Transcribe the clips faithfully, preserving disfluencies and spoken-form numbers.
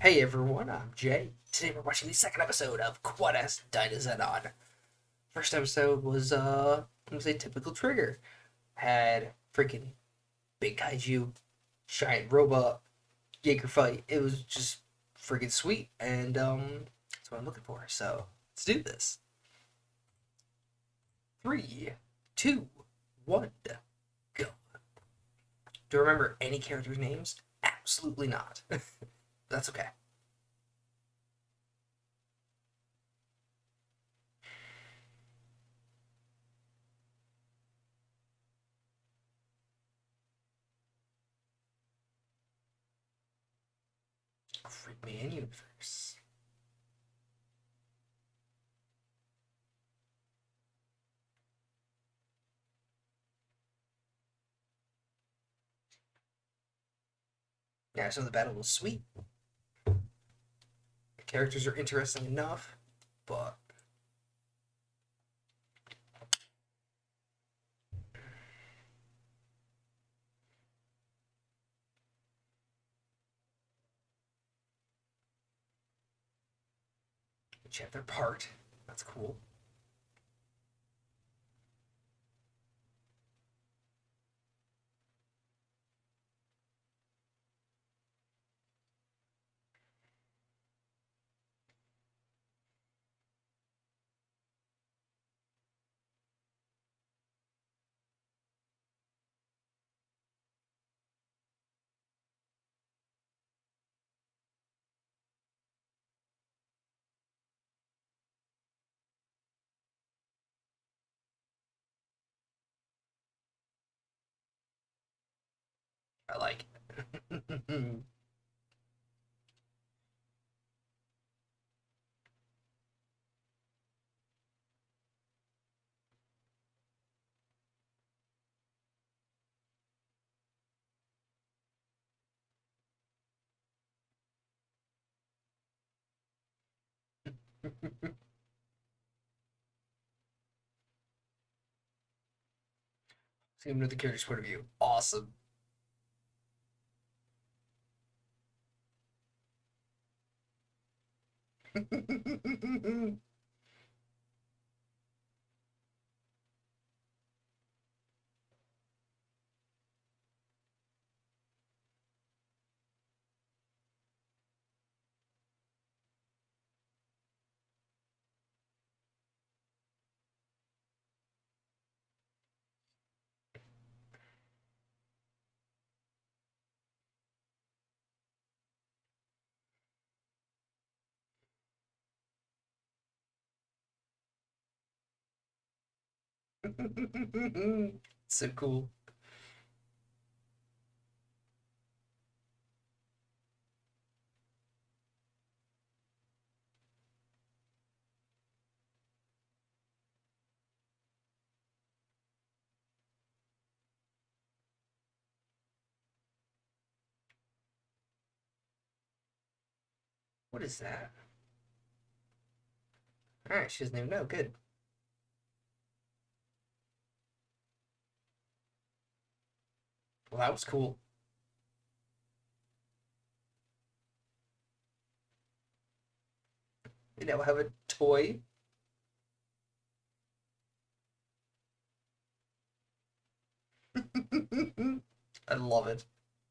Hey everyone, I'm Jay. Today we're watching the second episode of ZcaT. First episode was uh was a typical trigger. Had freaking big kaiju, giant robot, Jaeger fight. It was just freaking sweet, and um that's what I'm looking for. So let's do this. Three, two, one, go. Do I remember any characters' names? Absolutely not. That's okay. Freak Man Universe. Yeah, so the battle was sweet. The characters are interesting enough, but each have their part. That's cool. I like it. See another character's point of view. Awesome. So cool. What is that? Alright, she doesn't even know. Good. Well, that was cool. We now have a toy. I love it.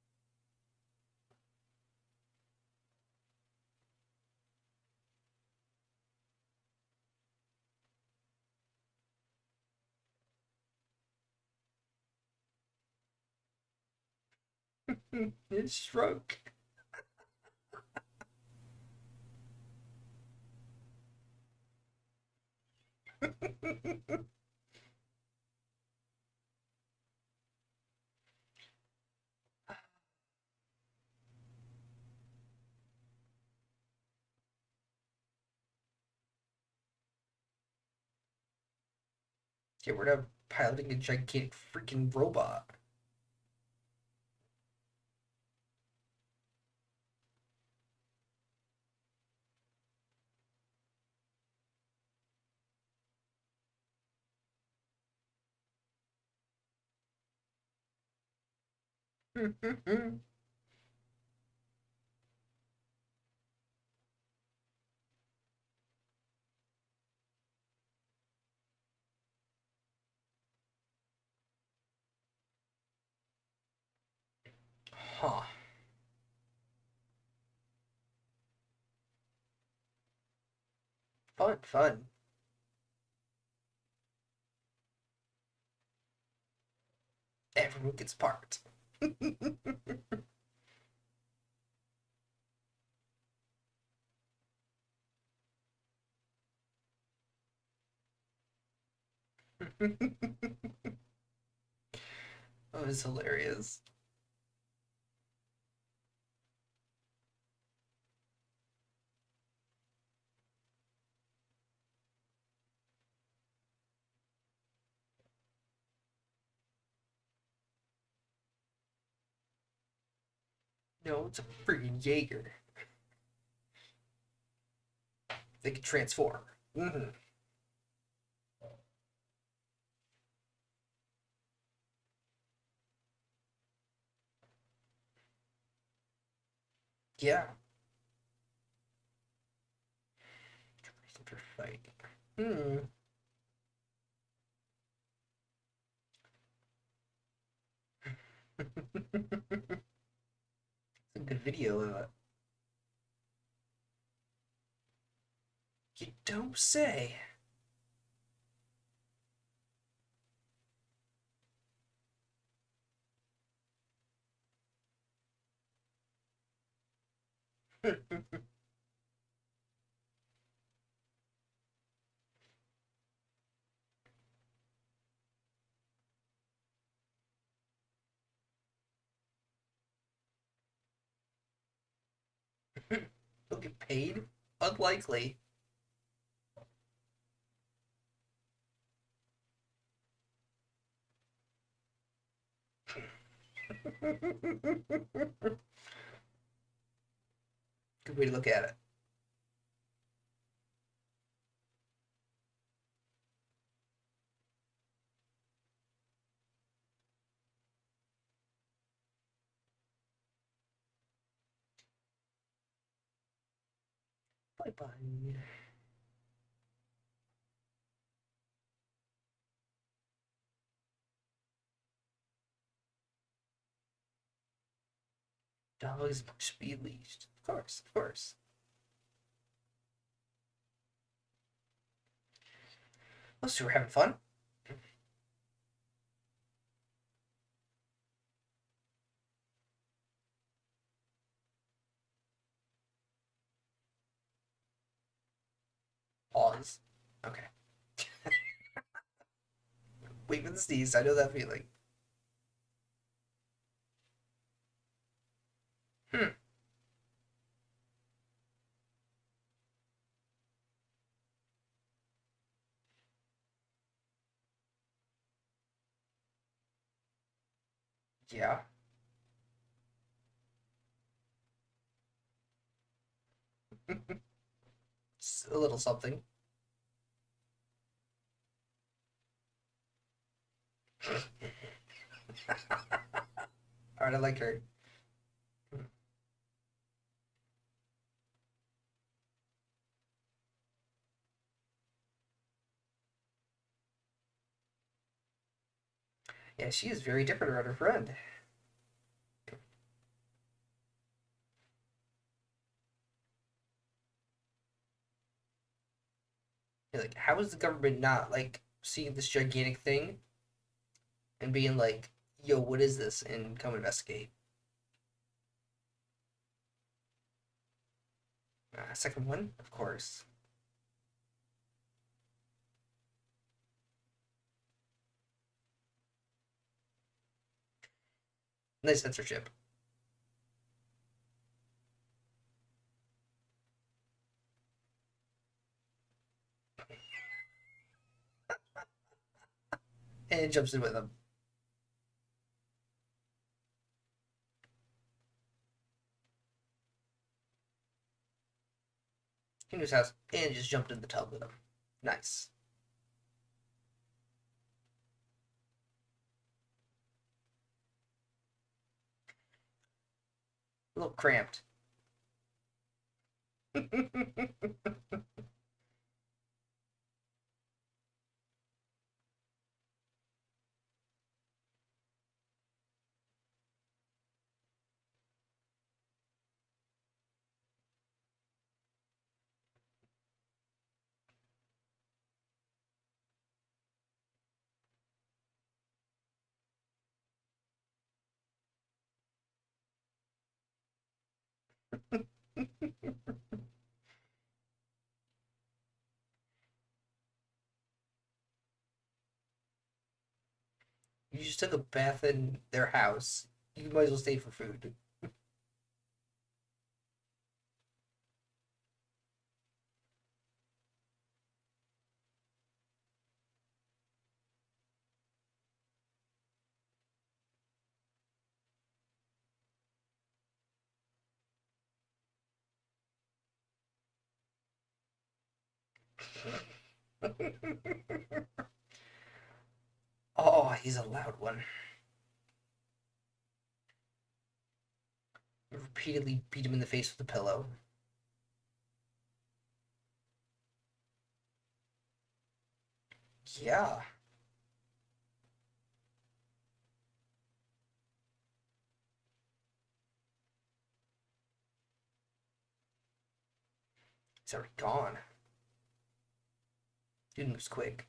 It shrunk. Yeah, we're now piloting a gigantic freaking robot. Fun, fun. Everyone gets part. Oh, it's hilarious. No, it's a freaking Jaeger. They can transform. Mm-hmm. Yeah. Reason for fighting. Hmm. It's a good video of it. You don't say. They'll get paid? Unlikely. Good way to look at it. Bye bye. Dogs must be leashed. Of course, of course. Those two are having fun. Pause. Okay. Wait for the sneeze. I know that feeling. Hmm. Yeah. It's a little something. Alright, I like her. Yeah, she is very different around her friend. You're like, how is the government not like seeing this gigantic thing and being like, yo, what is this? And come investigate. Uh, second one, of course. Nice censorship. And jumps in with him. Came to his house and just jumped in the tub with him. Nice. A little cramped. You just took a bath in their house. You might as well stay for food. Oh, he's a loud one. Repeatedly beat him in the face with a pillow. Yeah. He's already gone. Dude moves quick.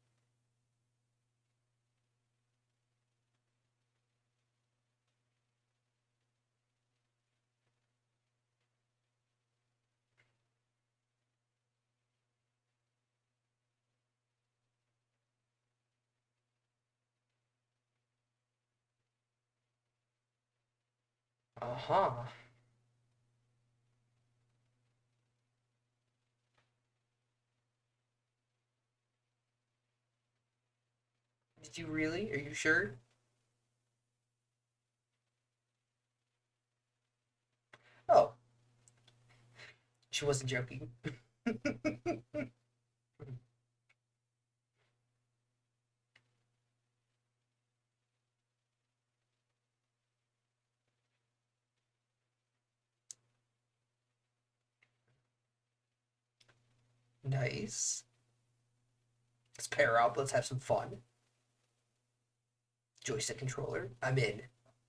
Uh-huh. Did you really? Are you sure? Oh, she wasn't joking. Nice. Let's pair up. Let's have some fun. Joystick controller. I'm in.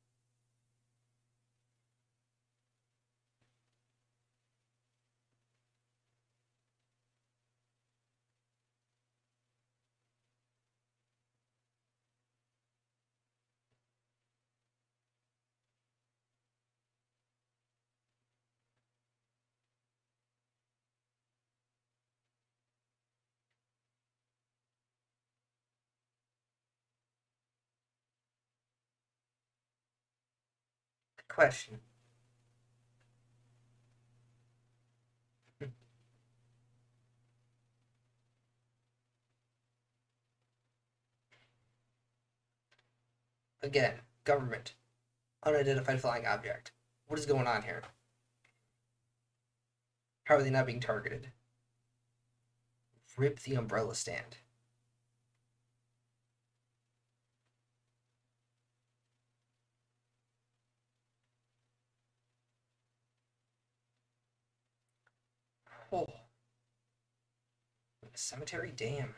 Good question. Again, government. Unidentified flying object. What is going on here? How are they not being targeted? Rip the umbrella stand. Oh, cemetery? Damn.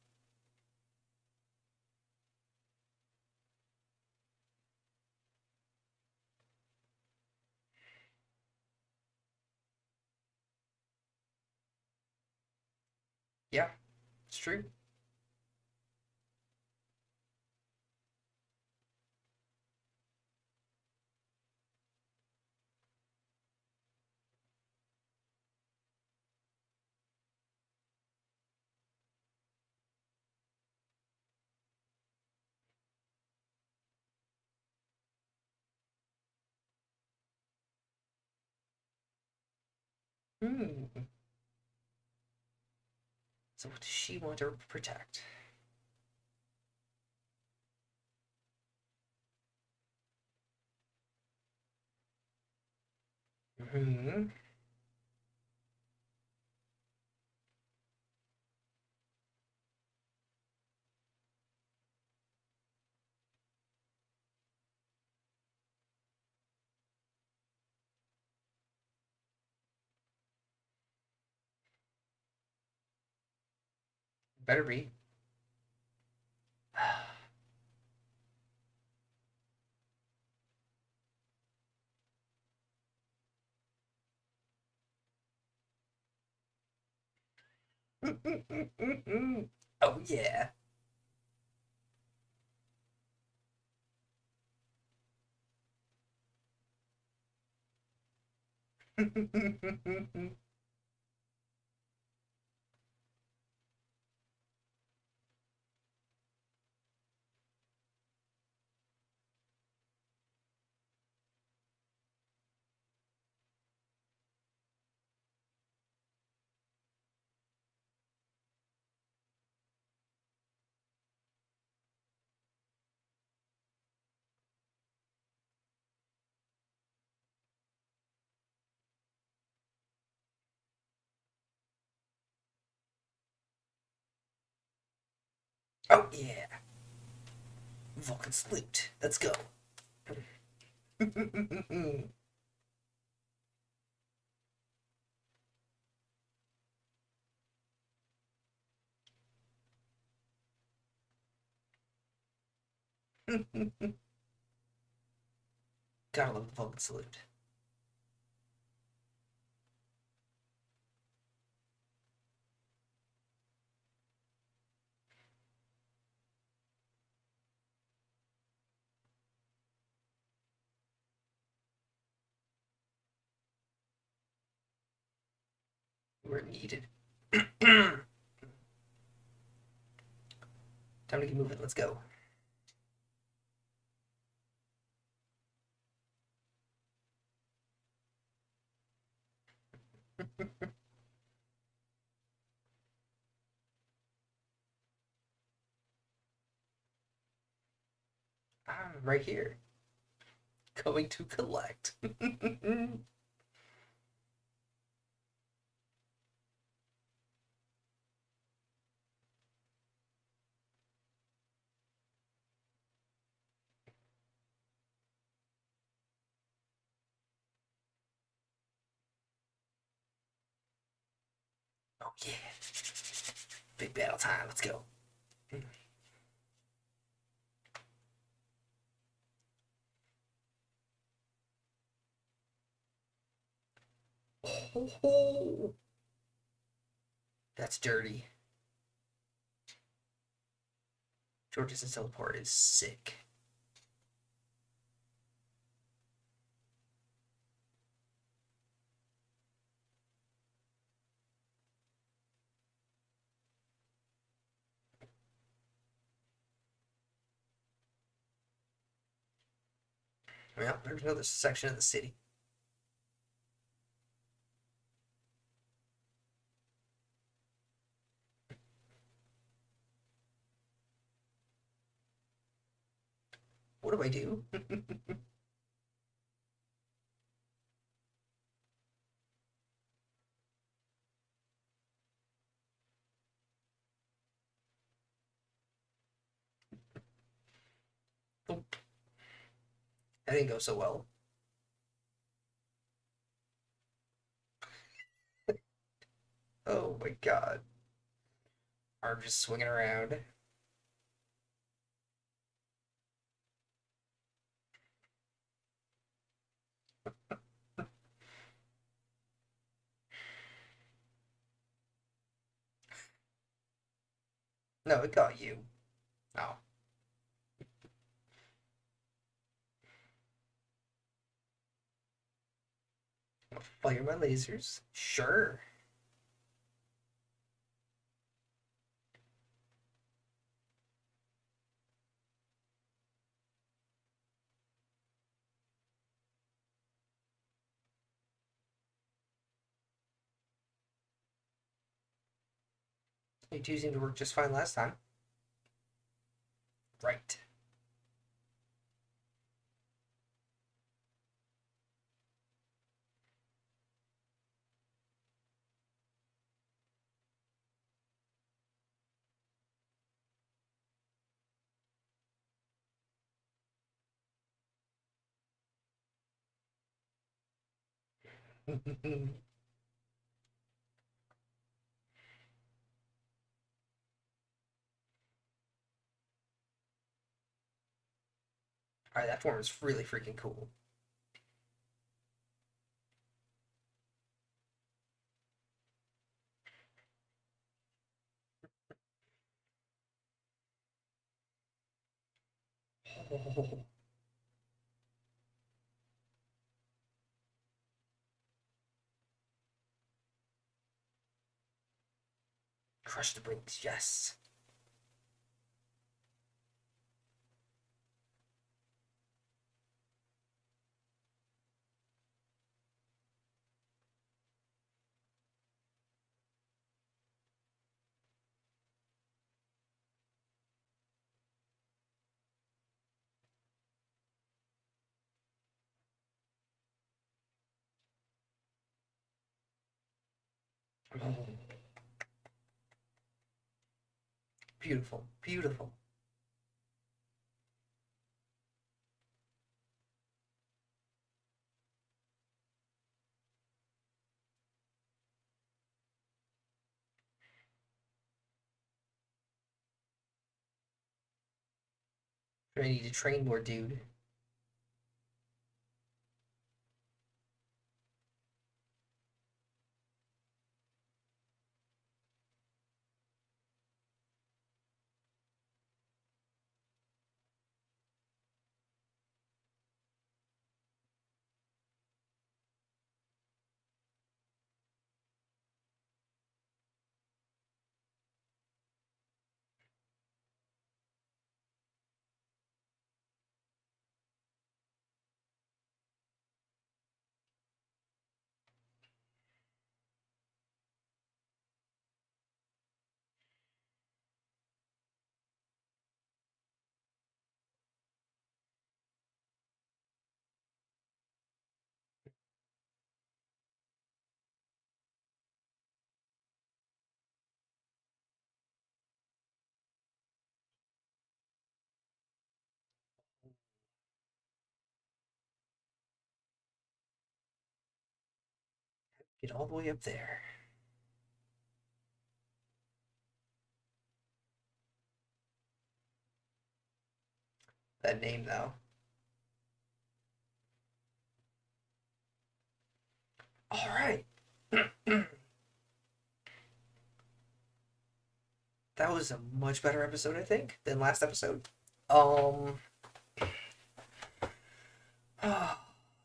Yeah, it's true. Hmm. So what does she want to protect? Hmm. Better be. Oh yeah. Oh yeah, Vulcan salute. Let's go. Gotta love the Vulcan salute. We're needed. Time to get moving. Let's go. I'm right here. Going to collect. Oh yeah. Big battle time. Let's go. Oh, that's dirty. George's teleport is sick. Well, there's another section of the city. What do I do? Oh, that didn't go so well. Oh my god. Arm just swinging around. No, it got you. Oh. Fire my lasers? Sure. You two seemed to work just fine last time. Right. Alright, that form is really freaking cool. Oh. Crush the brakes, yes. Beautiful, beautiful. I need to train more, dude. Get all the way up there. That name, though. All right. That was a much better episode, I think, than last episode. Um. yeah,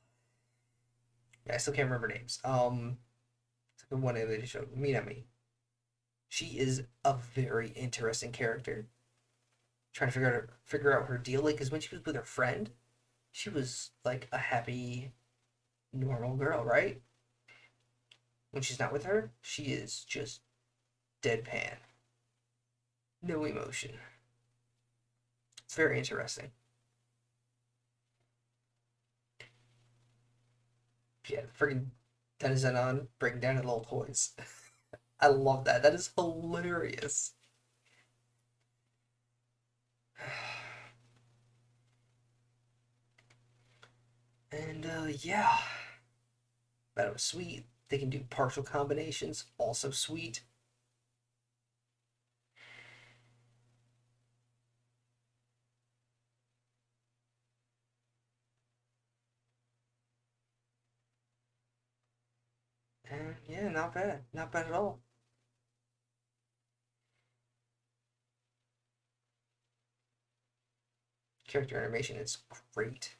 I still can't remember names. Um. The one that they showed, Minami. She is a very interesting character. Trying to figure out figure out her deal, like, because when she was with her friend, she was like a happy, normal girl, right? When she's not with her, she is just deadpan, no emotion. It's very interesting. Yeah, freaking Denizenon breaking down the little toys. I love that. That is hilarious. And uh, yeah, that was sweet. They can do partial combinations, also sweet. And yeah, not bad. Not bad at all. Character animation is great.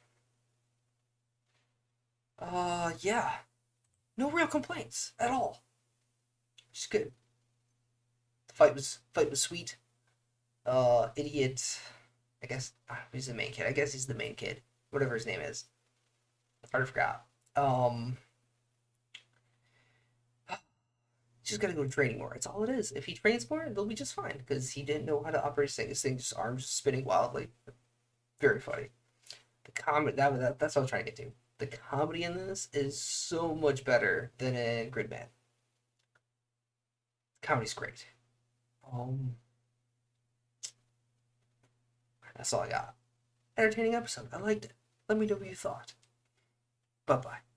Uh, yeah. No real complaints at all. Just good. The fight was fight was sweet. Uh, idiot. I guess uh, he's the main kid. I guess he's the main kid. Whatever his name is. I already forgot. Um, just gotta go training more. It's all it is. If he trains more, they'll be just fine. Because he didn't know how to operate this thing. This thing just arms spinning wildly. Very funny. The comedy that, that that's what I was trying to get to. The comedy in this is so much better than in Gridman. Comedy's great. Um, that's all I got. Entertaining episode. I liked it. Let me know what you thought. Bye bye.